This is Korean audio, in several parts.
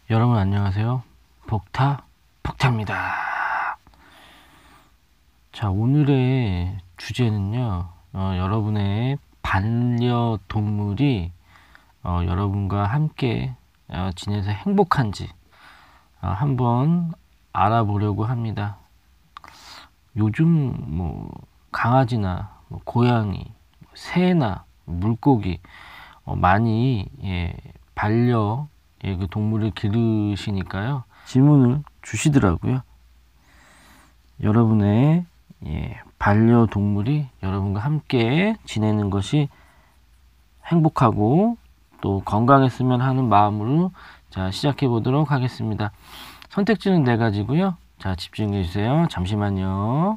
여러분 안녕하세요. 복타입니다. 자, 오늘의 주제는요, 여러분의 반려동물이 여러분과 함께 지내서 행복한지 한번 알아보려고 합니다. 요즘 뭐 강아지나 고양이, 새나 물고기 많이 반려 그 동물을 기르시니까요, 질문을 주시더라고요. 여러분의 반려동물이 여러분과 함께 지내는 것이 행복하고 또 건강했으면 하는 마음으로 자, 시작해 보도록 하겠습니다. 선택지는 4가지고요. 자, 집중해 주세요. 잠시만요.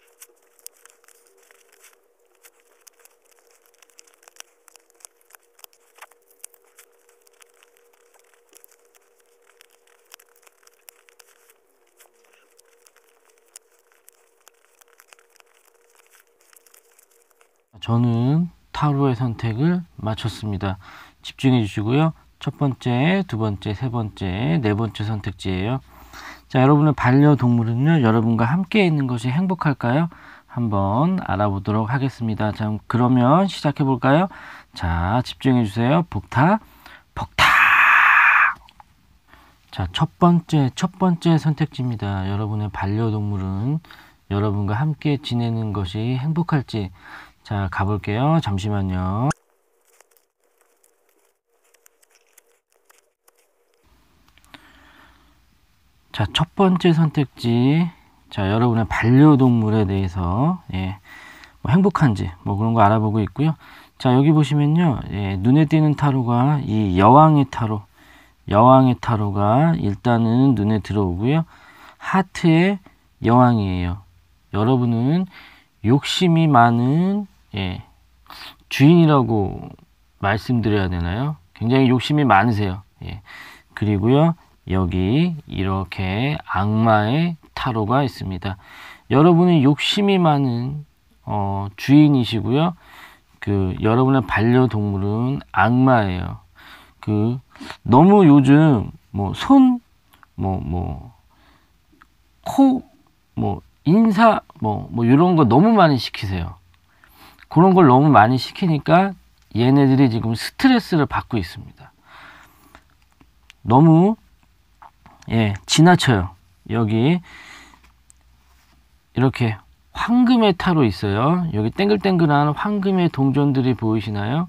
저는 타로의 선택을 마쳤습니다. 집중해 주시고요. 첫 번째, 두 번째, 세 번째, 네 번째 선택지예요. 자, 여러분의 반려동물은요, 여러분과 함께 있는 것이 행복할까요? 한번 알아보도록 하겠습니다. 자, 그러면 시작해 볼까요? 자, 집중해 주세요. 복타. 자, 첫 번째 선택지입니다. 여러분의 반려동물은 여러분과 함께 지내는 것이 행복할지. 자, 가볼게요. 잠시만요. 자, 첫 번째 선택지. 자, 여러분의 반려동물에 대해서 뭐 행복한지 뭐 그런 거 알아보고 있고요. 자, 여기 보시면요, 눈에 띄는 타로가 이 여왕의 타로가 일단은 눈에 들어오고요. 하트의 여왕이에요. 여러분은 욕심이 많은 주인이라고 말씀드려야 되나요? 굉장히 욕심이 많으세요. 그리고요, 여기 이렇게 악마의 타로가 있습니다. 여러분이 욕심이 많은 주인이시고요. 여러분의 반려동물은 악마예요. 너무 요즘 코, 인사, 이런 거 너무 많이 시키세요. 그런 걸 너무 많이 시키니까 얘네들이 지금 스트레스를 받고 있습니다. 너무 지나쳐요. 여기 이렇게 황금의 타로 있어요. 여기 땡글땡글한 황금의 동전들이 보이시나요?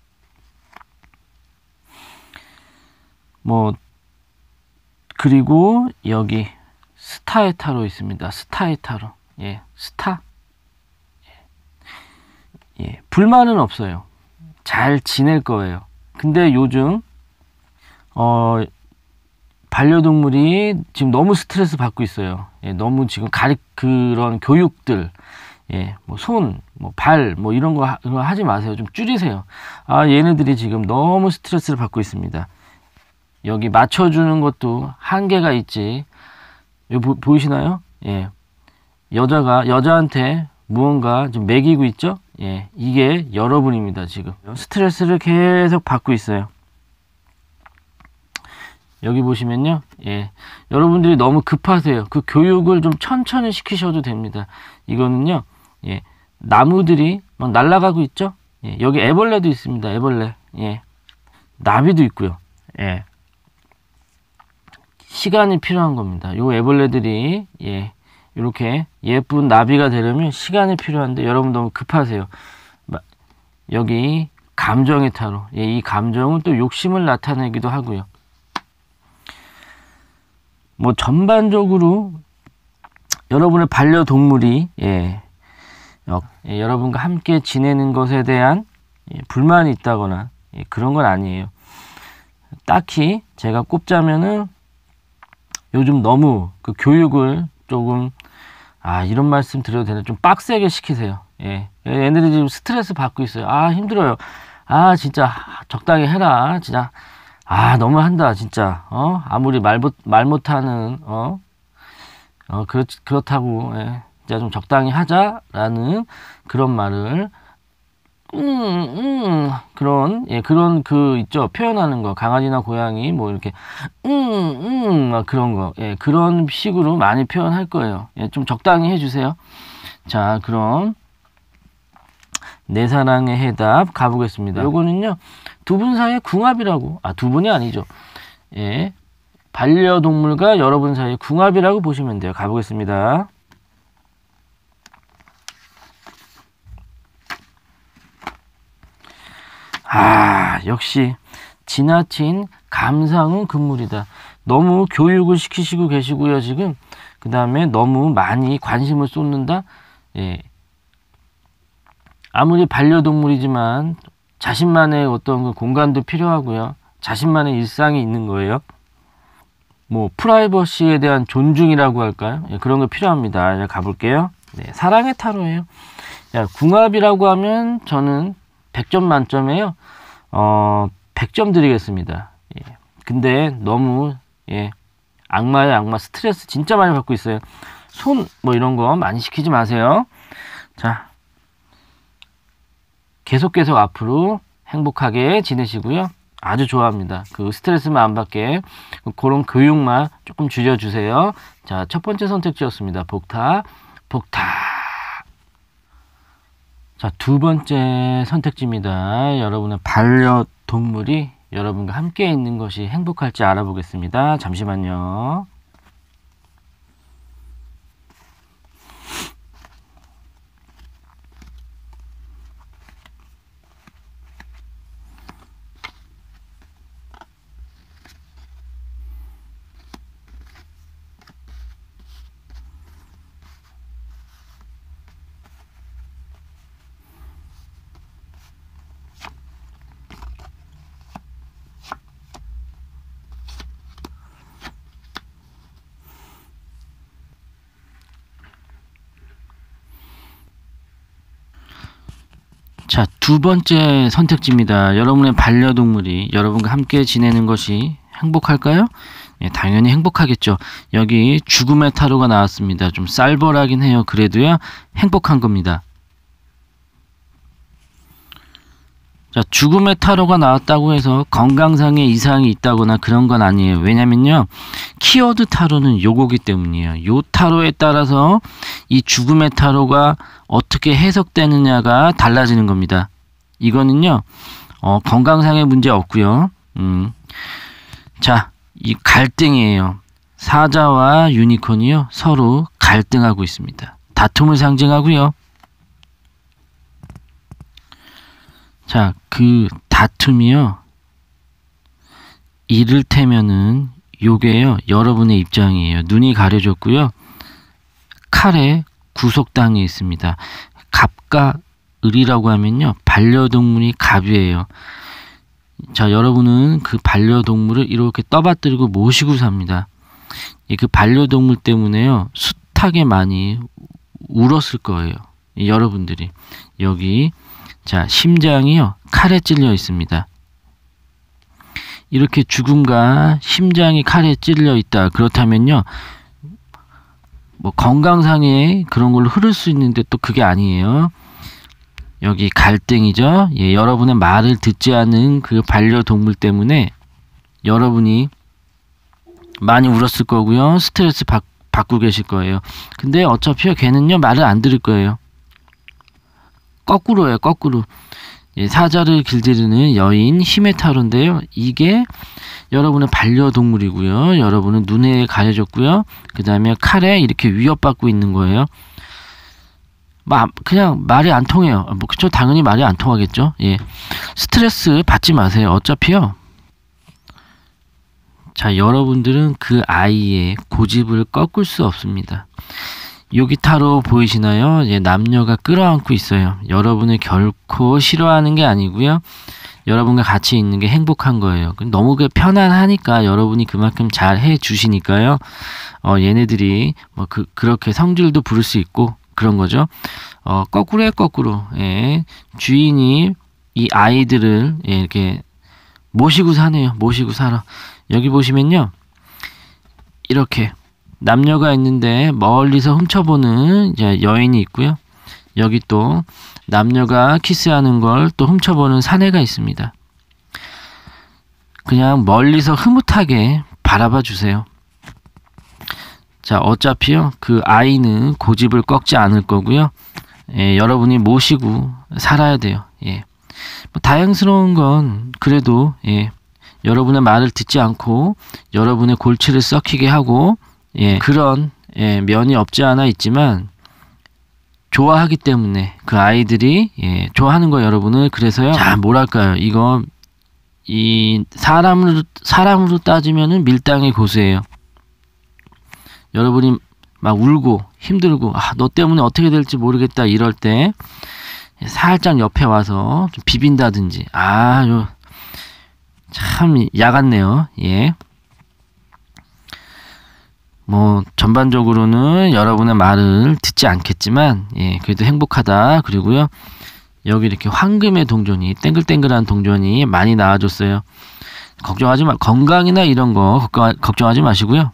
그리고 여기 스타의 타로 있습니다. 스타의 타로. 스타. 불만은 없어요. 잘 지낼 거예요. 근데 요즘 반려동물이 지금 너무 스트레스 받고 있어요. 너무 지금 그런 교육들, 손, 발, 이런 거 하지 마세요. 좀 줄이세요. 얘네들이 지금 너무 스트레스를 받고 있습니다. 여기 맞춰주는 것도 한계가 있지. 여기 보이시나요? 여자한테 무언가 좀 먹이고 있죠? 이게 여러분입니다. 지금 스트레스를 계속 받고 있어요. 여기 보시면요, 여러분들이 너무 급하세요. 그 교육을 좀 천천히 시키셔도 됩니다. 이거는요, 나무들이 막 날아가고 있죠? 여기 애벌레도 있습니다. 애벌레. 나비도 있고요. 시간이 필요한 겁니다. 요 애벌레들이 이렇게 예쁜 나비가 되려면 시간이 필요한데 여러분 너무 급하세요. 여기 감정의 타로. 이 감정은 또 욕심을 나타내기도 하고요. 전반적으로 여러분의 반려동물이 여러분과 함께 지내는 것에 대한 불만이 있다거나 그런 건 아니에요. 딱히 제가 꼽자면은 요즘 너무 그 교육을 조금 이런 말씀 드려도 되나, 좀 빡세게 시키세요. 얘네들이 지금 스트레스 받고 있어요. 힘들어요. 진짜 적당히 해라. 진짜 너무 한다 진짜. 아무리 말 못하는 그렇다고 진짜 좀 적당히 하자라는 그런 말을 그런, 예, 그런 그 있죠. 표현하는 거. 강아지나 고양이 뭐 이렇게 막 그런 거. 예, 그런 식으로 많이 표현할 거예요. 예, 좀 적당히 해주세요. 자, 그럼 내 사랑의 해답 가보겠습니다. 요거는요, 두 분 사이의 궁합이라고. 두 분이 아니죠. 예, 반려동물과 여러분 사이의 궁합이라고 보시면 돼요. 가보겠습니다. 역시 지나친 감상은 금물이다. 너무 교육을 시키시고 계시고요, 지금. 그 다음에 너무 많이 관심을 쏟는다. 예. 아무리 반려동물이지만 자신만의 어떤 그 공간도 필요하고요. 자신만의 일상이 있는 거예요. 뭐 프라이버시에 대한 존중이라고 할까요? 예, 그런 거 필요합니다. 가볼게요. 네, 사랑의 타로예요. 궁합이라고 하면 저는 100점 만점에요. 100점 드리겠습니다. 예. 근데 너무, 예, 악마의 악마, 스트레스 진짜 많이 받고 있어요. 손 뭐 이런 거 많이 시키지 마세요. 자, 계속 앞으로 행복하게 지내시고요. 아주 좋아합니다. 그 스트레스만 안 받게 그런 교육만 조금 줄여주세요. 자, 첫 번째 선택지였습니다. 복타. 자, 두 번째 선택지입니다. 여러분의 반려동물이 여러분과 함께 있는 것이 행복할지 알아보겠습니다. 잠시만요. 자, 두 번째 선택지입니다. 여러분의 반려동물이 여러분과 함께 지내는 것이 행복할까요? 예, 당연히 행복하겠죠. 여기 죽음의 타로가 나왔습니다. 좀 쌀벌하긴 해요. 그래도요, 행복한 겁니다. 자, 죽음의 타로가 나왔다고 해서 건강상에 이상이 있다거나 그런 건 아니에요. 왜냐면요, 키워드 타로는 요거기 때문이에요. 요 타로에 따라서 이 죽음의 타로가 어떻게 해석되느냐가 달라지는 겁니다. 이거는요, 건강상의 문제 없고요. 자, 이 갈등이에요. 사자와 유니콘이요, 서로 갈등하고 있습니다. 다툼을 상징하고요. 자, 그 다툼이요, 이를테면은 요게요, 여러분의 입장이에요. 눈이 가려졌고요, 칼에 구속당해 있습니다. 갑과 을이라고 하면요, 반려동물이 갑이에요. 자, 여러분은 그 반려동물을 이렇게 떠받들고 모시고 삽니다. 그 반려동물 때문에요, 숱하게 많이 울었을 거예요. 여러분들이. 여기, 자, 심장이요, 칼에 찔려 있습니다. 이렇게 죽음과 심장이 칼에 찔려 있다. 그렇다면요, 뭐 건강상의 그런 걸로 흐를 수 있는데 또 그게 아니에요. 여기 갈등이죠. 예, 여러분의 말을 듣지 않는 그 반려동물 때문에 여러분이 많이 울었을 거고요. 스트레스 받고 계실 거예요. 근데 어차피 걔는요, 말을 안 들을 거예요. 거꾸로예요, 거꾸로. 예, 사자를 길들이는 여인, 힘의 타로인데요. 이게 여러분의 반려동물이고요. 여러분은 눈에 가려졌고요. 그 다음에 칼에 이렇게 위협받고 있는 거예요. 그냥 말이 안 통해요. 뭐, 그쵸? 당연히 말이 안 통하겠죠? 예. 스트레스 받지 마세요. 어차피요. 자, 여러분들은 그 아이의 고집을 꺾을 수 없습니다. 여기 타로 보이시나요? 예, 남녀가 끌어안고 있어요. 여러분을 결코 싫어하는 게 아니고요. 여러분과 같이 있는 게 행복한 거예요. 너무 편안하니까 여러분이 그만큼 잘 해주시니까요. 얘네들이 뭐 그렇게 성질도 부를 수 있고 그런 거죠. 거꾸로요, 거꾸로. 예, 주인이 이 아이들을, 예, 이렇게 모시고 사네요. 모시고 살아. 여기 보시면요, 이렇게 남녀가 있는데 멀리서 훔쳐보는 이제 여인이 있고요. 여기 또 남녀가 키스하는 걸 또 훔쳐보는 사내가 있습니다. 그냥 멀리서 흐뭇하게 바라봐 주세요. 자, 어차피요, 그 아이는 고집을 꺾지 않을 거고요. 예, 여러분이 모시고 살아야 돼요. 예. 뭐 다행스러운 건 그래도 예, 여러분의 말을 듣지 않고 여러분의 골치를 썩히게 하고 예, 그런 예, 면이 없지 않아 있지만 좋아하기 때문에 그 아이들이 예, 좋아하는 거 여러분을 그래서요. 자, 뭐랄까요, 이거 이 사람으로 따지면은 밀당의 고수예요. 여러분이 막 울고 힘들고 너 때문에 어떻게 될지 모르겠다 이럴 때 살짝 옆에 와서 좀 비빈다든지 참 야같네요. 예. 뭐 전반적으로는 여러분의 말을 듣지 않겠지만 예, 그래도 행복하다. 그리고요, 여기 이렇게 황금의 동전이 땡글땡글한 동전이 많이 나와줬어요. 걱정하지 마. 건강이나 이런 거 걱정하지 마시고요.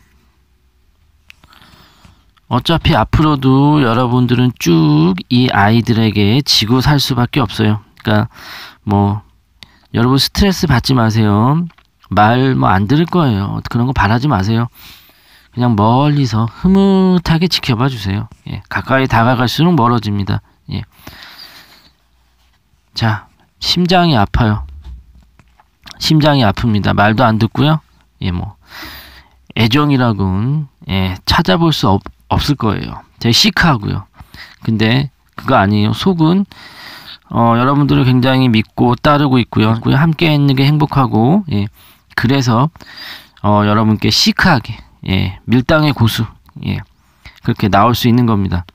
어차피 앞으로도 여러분들은 쭉 이 아이들에게 지고 살 수밖에 없어요. 그러니까 뭐 여러분 스트레스 받지 마세요. 말 뭐 안 들을 거예요. 그런 거 바라지 마세요. 그냥 멀리서 흐뭇하게 지켜봐 주세요. 예, 가까이 다가갈수록 멀어집니다. 예. 자, 심장이 아파요. 심장이 아픕니다. 말도 안 듣고요. 예, 뭐 애정이라고는 예, 찾아볼 수 없을 거예요. 되게 시크하고요. 근데 그거 아니에요. 속은 여러분들을 굉장히 믿고 따르고 있고요. 함께 있는 게 행복하고 예, 그래서 여러분께 시크하게 예, 밀당의 고수 예, 그렇게 나올 수 있는 겁니다.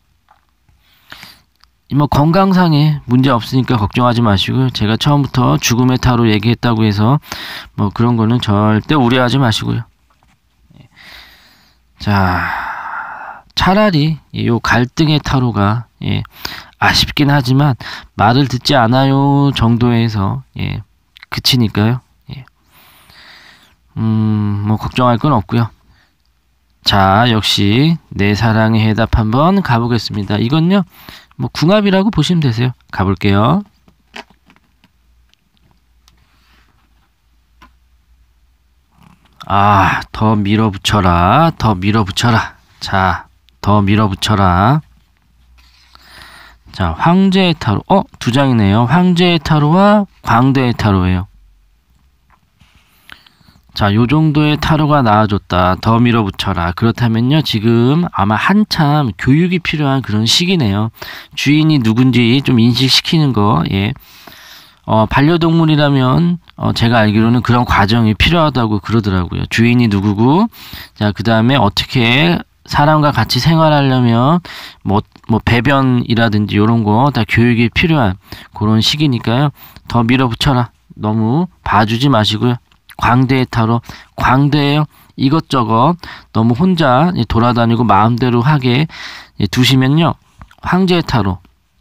뭐 건강상에 문제 없으니까 걱정하지 마시고요. 제가 처음부터 죽음의 타로 얘기했다고 해서 뭐 그런 거는 절대 우려하지 마시고요. 자, 차라리 요 갈등의 타로가 예, 아쉽긴 하지만 말을 듣지 않아요 정도에서 예, 그치니까요. 예. 뭐 걱정할 건 없고요. 자, 역시 내 사랑의 해답 한번 가보겠습니다. 이건요, 뭐 궁합이라고 보시면 되세요. 가볼게요. 더 밀어붙여라. 더 밀어붙여라. 자, 더 밀어붙여라. 자, 황제의 타로. 두 장이네요. 황제의 타로와 광대의 타로예요. 자, 요 정도의 타로가 나와줬다. 더 밀어붙여라. 그렇다면요, 지금 아마 한참 교육이 필요한 그런 시기네요. 주인이 누군지 좀 인식시키는 거, 예. 반려동물이라면, 제가 알기로는 그런 과정이 필요하다고 그러더라고요. 주인이 누구고, 자, 그 다음에 어떻게 사람과 같이 생활하려면, 뭐 배변이라든지 요런 거 다 교육이 필요한 그런 시기니까요. 더 밀어붙여라. 너무 봐주지 마시고요. 광대의 타로, 광대예요. 이것저것 너무 혼자 돌아다니고 마음대로 하게 두시면요, 황제의 타로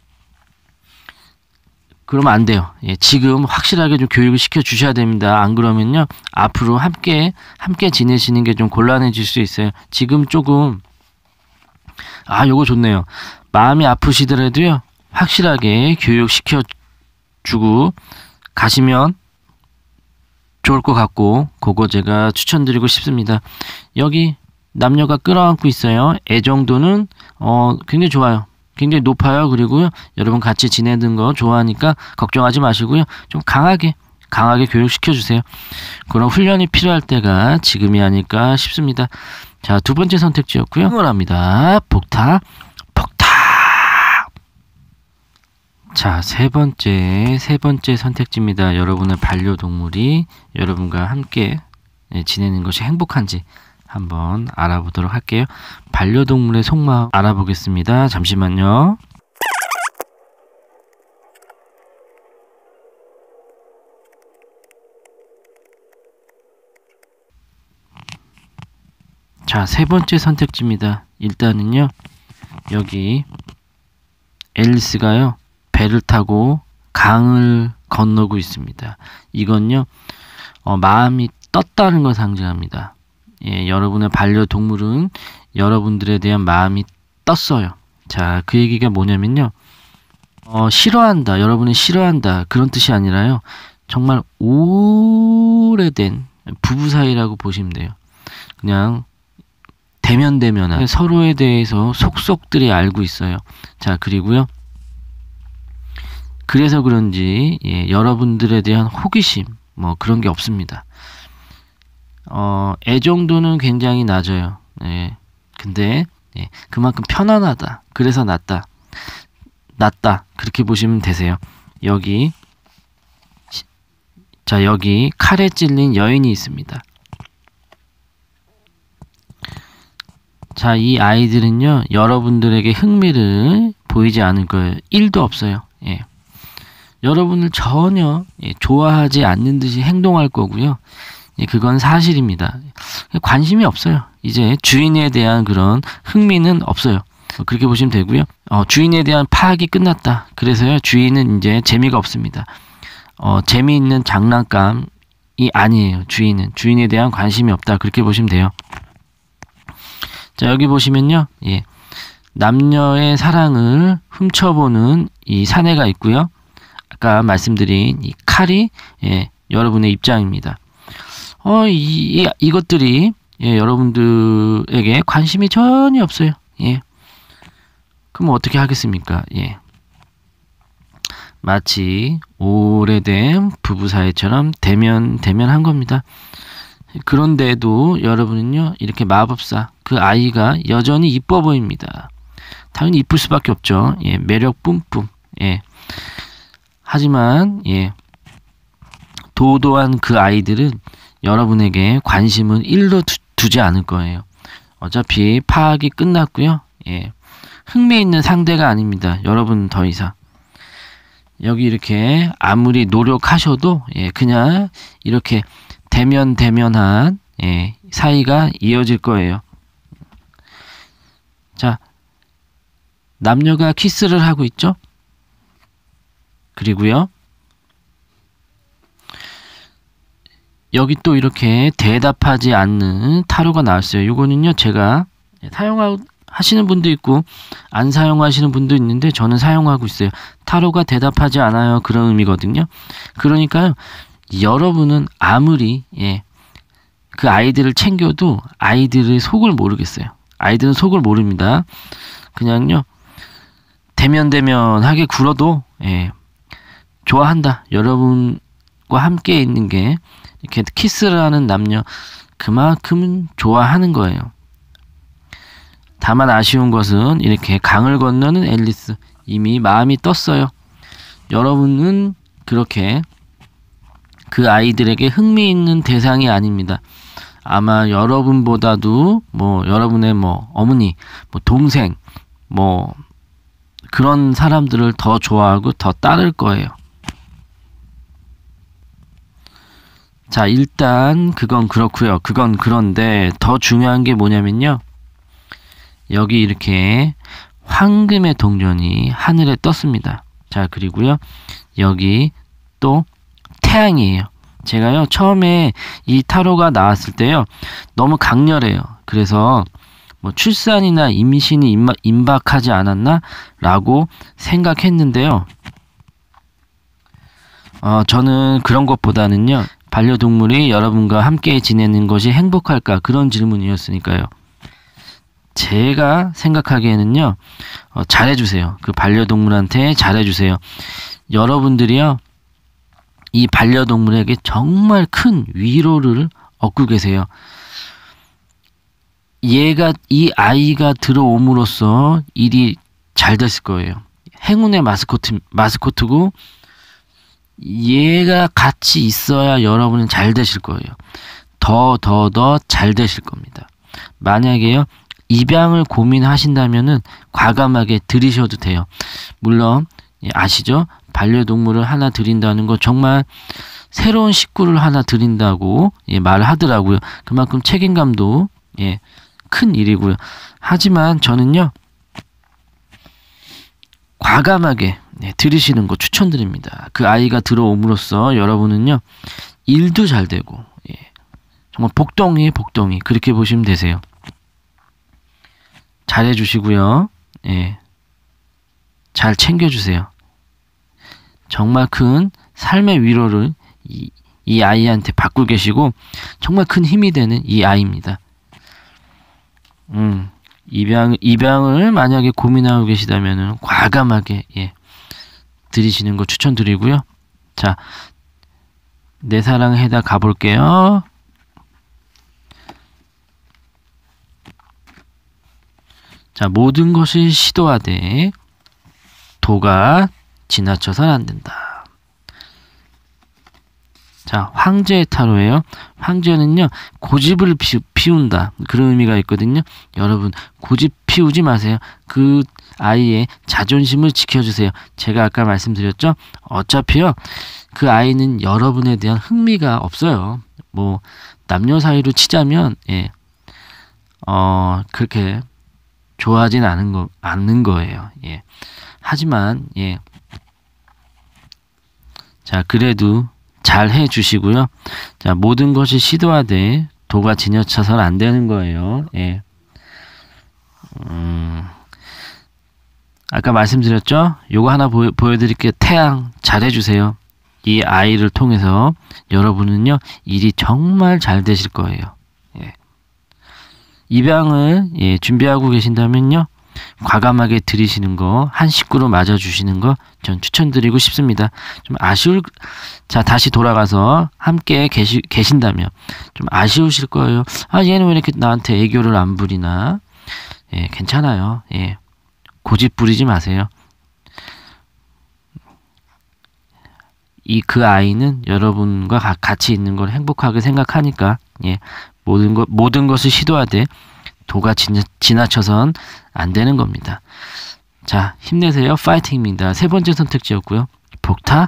그러면 안 돼요. 예, 지금 확실하게 좀 교육을 시켜 주셔야 됩니다. 안 그러면요, 앞으로 함께 지내시는 게 좀 곤란해질 수 있어요. 지금 조금 요거 좋네요. 마음이 아프시더라도요, 확실하게 교육 시켜 주고 가시면 좋을 것 같고, 그거 제가 추천드리고 싶습니다. 여기 남녀가 끌어안고 있어요. 애정도는 굉장히 좋아요. 굉장히 높아요. 그리고요, 여러분 같이 지내는 거 좋아하니까 걱정하지 마시고요. 좀 강하게 교육시켜 주세요. 그런 훈련이 필요할 때가 지금이 아닐까 싶습니다. 자, 두 번째 선택지였고요. 응원합니다. 복타. 자, 세 번째 선택지입니다. 여러분의 반려동물이 여러분과 함께 지내는 것이 행복한지 한번 알아보도록 할게요. 반려동물의 속마음 알아보겠습니다. 잠시만요. 자, 세 번째 선택지입니다. 일단은요, 여기 앨리스가요, 배를 타고 강을 건너고 있습니다. 이건요, 마음이 떴다는 걸 상징합니다. 예, 여러분의 반려동물은 여러분들에 대한 마음이 떴어요. 자, 그 얘기가 뭐냐면요, 싫어한다, 여러분이 싫어한다 그런 뜻이 아니라요. 정말 오래된 부부 사이라고 보시면 돼요. 그냥 대면대면한 서로에 대해서 속속들이 알고 있어요. 자, 그리고요. 그래서 그런지 여러분들에 대한 호기심 뭐 그런 게 없습니다. 애정도는 굉장히 낮아요. 근데 그만큼 편안하다. 그래서 낫다 그렇게 보시면 되세요. 여기 자, 여기 칼에 찔린 여인이 있습니다. 자, 이 아이들은요, 여러분들에게 흥미를 보이지 않을 거예요. 1도 없어요. 여러분을 전혀 좋아하지 않는 듯이 행동할 거고요. 그건 사실입니다. 관심이 없어요. 이제 주인에 대한 그런 흥미는 없어요. 그렇게 보시면 되고요. 주인에 대한 파악이 끝났다. 그래서요, 주인은 이제 재미가 없습니다. 재미있는 장난감이 아니에요. 주인에 대한 관심이 없다. 그렇게 보시면 돼요. 자, 여기 보시면요. 남녀의 사랑을 훔쳐보는 이 사내가 있고요. 아까 말씀드린 이 칼이 여러분의 입장입니다. 이것들이 여러분들에게 관심이 전혀 없어요. 그럼 어떻게 하겠습니까? 마치 오래된 부부 사이처럼 대면한 겁니다. 그런데도 여러분은요, 이렇게 마법사, 그 아이가 여전히 이뻐 보입니다. 당연히 이쁠 수밖에 없죠. 매력 뿜뿜. 하지만, 도도한 그 아이들은 여러분에게 관심은 1도 두지 않을 거예요. 어차피 파악이 끝났고요. 흥미있는 상대가 아닙니다. 여러분 더 이상. 여기 이렇게 아무리 노력하셔도 그냥 이렇게 대면한 사이가 이어질 거예요. 자, 남녀가 키스를 하고 있죠. 그리고요, 여기 또 이렇게 대답하지 않는 타로가 나왔어요. 이거는요, 제가 사용하시는 분도 있고 안 사용하시는 분도 있는데 저는 사용하고 있어요. 타로가 대답하지 않아요. 그런 의미거든요. 그러니까요, 여러분은 아무리 그 아이들을 챙겨도 아이들의 속을 모르겠어요. 아이들은 속을 모릅니다. 그냥요, 대면하게 굴어도 좋아한다. 여러분과 함께 있는 게, 이렇게 키스를 하는 남녀, 그만큼 좋아하는 거예요. 다만 아쉬운 것은 이렇게 강을 건너는 앨리스, 이미 마음이 떴어요. 여러분은 그렇게 그 아이들에게 흥미있는 대상이 아닙니다. 아마 여러분보다도 여러분의 어머니, 동생, 그런 사람들을 더 좋아하고 더 따를 거예요. 자, 일단 그건 그렇고요. 그건 그런데 더 중요한 게 뭐냐면요. 여기 이렇게 황금의 동전이 하늘에 떴습니다. 자, 그리고요, 여기 또 태양이에요. 제가요, 처음에 이 타로가 나왔을 때요, 너무 강렬해요. 그래서 출산이나 임신이 임박하지 않았나? 라고 생각했는데요. 저는 그런 것보다는요, 반려동물이 여러분과 함께 지내는 것이 행복할까? 그런 질문이었으니까요. 제가 생각하기에는요, 잘해주세요. 그 반려동물한테 잘해주세요. 여러분들이요, 이 반려동물에게 정말 큰 위로를 얻고 계세요. 이 아이가 들어옴으로써 일이 잘 됐을 거예요. 행운의 마스코트고, 얘가 같이 있어야 여러분은 잘 되실 거예요. 더 잘 되실 겁니다. 만약에요, 입양을 고민하신다면은 과감하게 들이셔도 돼요. 물론 아시죠? 반려동물을 하나 들인다는 거 정말 새로운 식구를 하나 들인다고 말을 하더라고요. 그만큼 책임감도 큰 일이고요. 하지만 저는요, 과감하게 들이시는 거 추천드립니다. 그 아이가 들어옴으로써 여러분은요, 일도 잘 되고 정말 복덩이 그렇게 보시면 되세요. 잘해주시고요. 잘 챙겨주세요. 정말 큰 삶의 위로를 이 아이한테 받고 계시고 정말 큰 힘이 되는 이 아이입니다. 입양을 만약에 고민하고 계시다면은 과감하게 드리시는 거 추천드리고요. 자, 내 사랑 해다 가볼게요. 자, 모든 것을 시도하되 도가 지나쳐선 안 된다. 자, 황제의 타로예요. 황제는요, 고집을 피운다. 그런 의미가 있거든요. 여러분, 고집 피우지 마세요. 그 아이의 자존심을 지켜주세요. 제가 아까 말씀드렸죠? 어차피요, 그 아이는 여러분에 대한 흥미가 없어요. 뭐, 남녀 사이로 치자면, 그렇게 좋아하진 않는 거예요. 하지만, 자, 그래도 잘 해주시고요. 자, 모든 것이 시도하되 도가 지나쳐서는 안 되는 거예요. 아까 말씀드렸죠? 요거 하나 보여드릴게요. 태양 잘 해주세요. 이 아이를 통해서 여러분은요, 일이 정말 잘 되실 거예요. 입양을 준비하고 계신다면요, 과감하게 드리시는 거, 한 식구로 맞아주시는 거 전 추천드리고 싶습니다. 좀 자, 다시 돌아가서 함께 계신다면 좀 아쉬우실 거예요. 아, 얘는 왜 이렇게 나한테 애교를 안 부리나? 괜찮아요. 고집 부리지 마세요. 그 아이는 여러분과 같이 있는 걸 행복하게 생각하니까, 모든 것을 시도하되 도가 지나쳐선 안 되는 겁니다. 자, 힘내세요. 파이팅입니다. 세 번째 선택지였고요. 복타.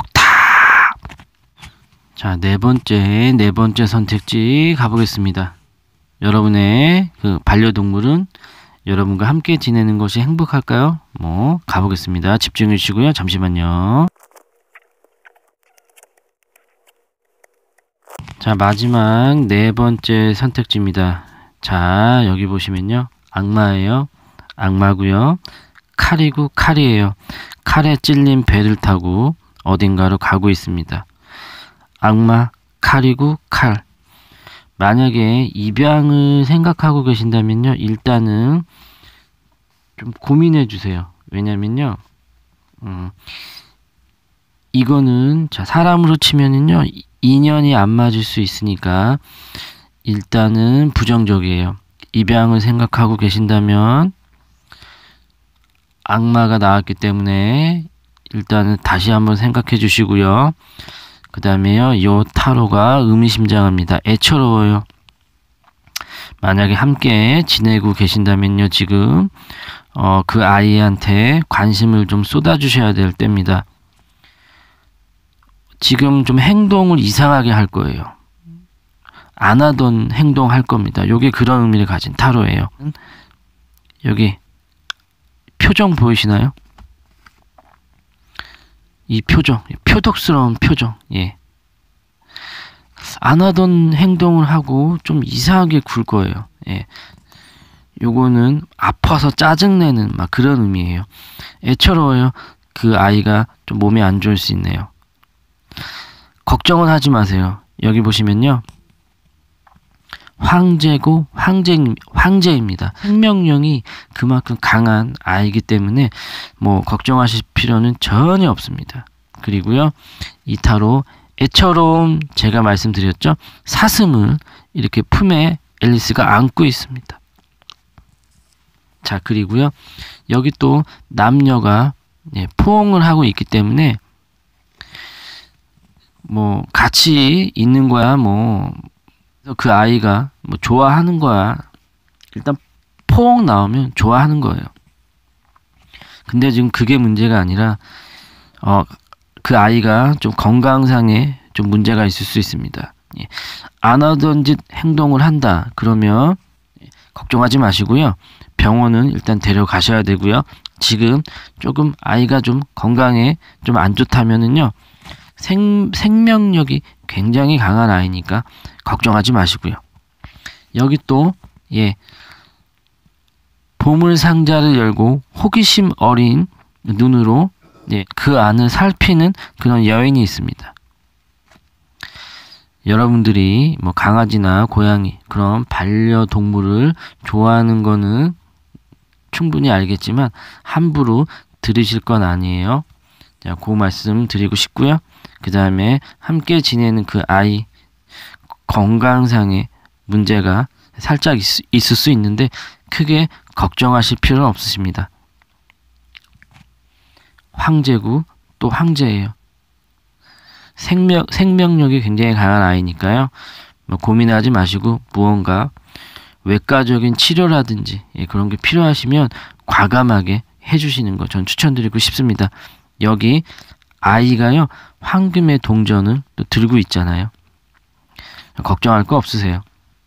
자, 네 번째 선택지 가보겠습니다. 여러분의 그 반려동물은 여러분과 함께 지내는 것이 행복할까요? 가보겠습니다. 집중해 주시고요. 잠시만요. 자, 마지막 네 번째 선택지입니다. 자, 여기 보시면요, 악마예요. 악마고요. 칼이에요. 칼에 찔린 배를 타고 어딘가로 가고 있습니다. 악마, 칼이고 칼. 만약에 입양을 생각하고 계신다면요, 일단은 좀 고민해 주세요. 왜냐면요, 이거는, 자, 사람으로 치면은요, 인연이 안 맞을 수 있으니까 일단은 부정적이에요. 입양을 생각하고 계신다면 악마가 나왔기 때문에 일단은 다시 한번 생각해 주시고요. 그 다음에요, 요 타로가 의미심장합니다. 애처로워요. 만약에 함께 지내고 계신다면요, 지금 그 아이한테 관심을 좀 쏟아주셔야 될 때입니다. 지금 좀 행동을 이상하게 할 거예요. 안 하던 행동 할 겁니다. 요게 그런 의미를 가진 타로예요. 여기 표정 보이시나요? 이 표정, 표독스러운 표정. 안 하던 행동을 하고 좀 이상하게 굴 거예요. 요거는 아파서 짜증내는 막 그런 의미예요. 애처로워요. 그 아이가 좀 몸이 안 좋을 수 있네요. 걱정은 하지 마세요. 여기 보시면요, 황제고 황제입니다. 생명력이 그만큼 강한 아이기 때문에 걱정하실 필요는 전혀 없습니다. 그리고요, 이 타로 애처로움, 제가 말씀드렸죠, 사슴을 이렇게 품에 앨리스가 안고 있습니다. 자, 그리고요, 여기 또 남녀가 포옹을 하고 있기 때문에 같이 있는 거야. 그 아이가 좋아하는 거야. 일단 포옹 나오면 좋아하는 거예요. 근데 지금 그게 문제가 아니라 그 아이가 좀 건강상에 좀 문제가 있을 수 있습니다. 안 하던 짓 행동을 한다. 그러면 걱정하지 마시고요. 병원은 일단 데려가셔야 되고요. 지금 조금 아이가 좀 건강에 좀 안 좋다면은요, 생명력이 굉장히 강한 아이니까 걱정하지 마시고요. 여기 또 보물 상자를 열고 호기심 어린 눈으로 예, 그 안을 살피는 그런 여인이 있습니다. 여러분들이 뭐 강아지나 고양이 그런 반려동물을 좋아하는 거는 충분히 알겠지만 함부로 들으실 건 아니에요. 자, 그 말씀 드리고 싶고요. 그 다음에 함께 지내는 그 아이 건강상의 문제가 살짝 있을 수 있는데 크게 걱정하실 필요는 없으십니다. 황제고 또 황제예요. 생명력이 굉장히 강한 아이니까요. 뭐 고민하지 마시고 무언가 외과적인 치료라든지 그런 게 필요하시면 과감하게 해주시는 거 전 추천드리고 싶습니다. 여기 아이가요 황금의 동전을 또 들고 있잖아요. 걱정할 거 없으세요.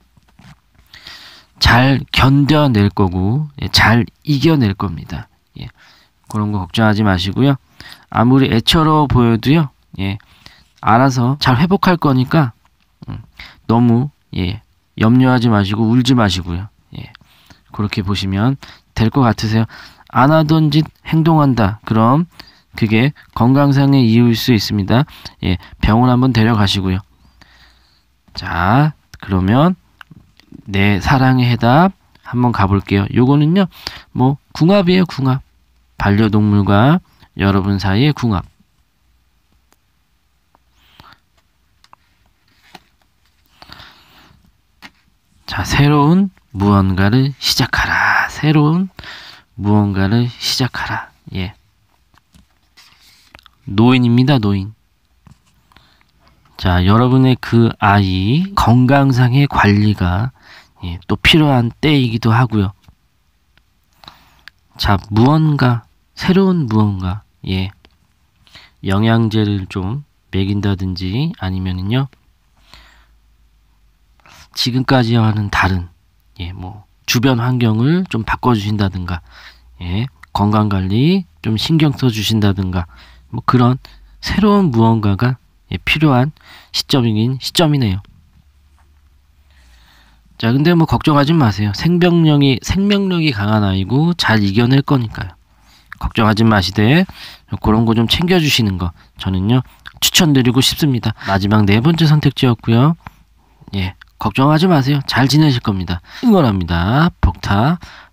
잘 견뎌낼 거고 잘 이겨낼 겁니다. 예, 그런 거 걱정하지 마시고요. 아무리 애처로워 보여도요. 예, 알아서 잘 회복할 거니까 너무 염려하지 마시고 울지 마시고요. 예, 그렇게 보시면 될 것 같으세요. 안 하던 짓 행동한다. 그럼 그게 건강상의 이유일 수 있습니다. 예, 병원 한번 데려가시고요. 자, 그러면 내 사랑의 해답 한번 가볼게요. 요거는요, 뭐 궁합이에요, 궁합. 반려동물과 여러분 사이의 궁합. 자, 새로운 무언가를 시작하라. 새로운 무언가를 시작하라. 예. 노인입니다, 노인. 자, 여러분의 그 아이 건강상의 관리가 또 필요한 때이기도 하고요. 자, 무언가, 새로운 무언가, 영양제를 좀 먹인다든지 아니면은요, 지금까지와는 다른, 뭐, 주변 환경을 좀 바꿔주신다든가, 건강관리 좀 신경 써주신다든가, 뭐 그런 새로운 무언가가 필요한 시점이네요. 자, 근데 뭐 걱정하지 마세요. 생명력이 강한 아이고 잘 이겨낼 거니까요. 걱정하지 마시되 그런 거 좀 챙겨주시는 거 저는요 추천드리고 싶습니다. 마지막 네 번째 선택지였고요. 걱정하지 마세요. 잘 지내실 겁니다. 응원합니다. 복타